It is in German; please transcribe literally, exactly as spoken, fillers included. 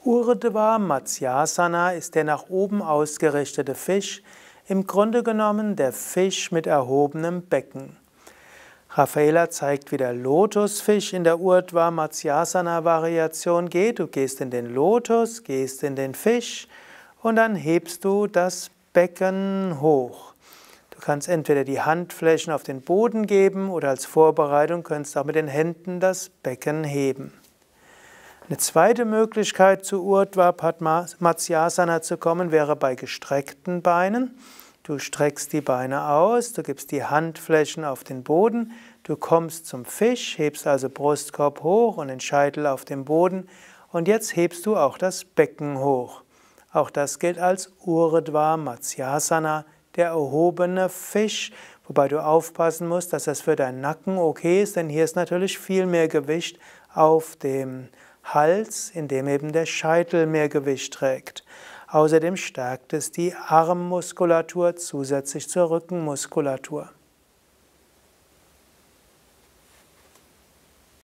Urdhva Matsyasana ist der nach oben ausgerichtete Fisch, im Grunde genommen der Fisch mit erhobenem Becken. Raffaela zeigt, wie der Lotusfisch in der Urdhva Matsyasana Variation geht. Du gehst in den Lotus, gehst in den Fisch und dann hebst du das Becken hoch. Du kannst entweder die Handflächen auf den Boden geben oder als Vorbereitung kannst du auch mit den Händen das Becken heben. Eine zweite Möglichkeit, zu Urdhva Matsyasana zu kommen, wäre bei gestreckten Beinen. Du streckst die Beine aus, du gibst die Handflächen auf den Boden, du kommst zum Fisch, hebst also Brustkorb hoch und den Scheitel auf dem Boden und jetzt hebst du auch das Becken hoch. Auch das gilt als Urdhva Matsyasana, der erhobene Fisch, wobei du aufpassen musst, dass das für deinen Nacken okay ist, denn hier ist natürlich viel mehr Gewicht auf dem Hals, in dem eben der Scheitel mehr Gewicht trägt. Außerdem stärkt es die Armmuskulatur zusätzlich zur Rückenmuskulatur.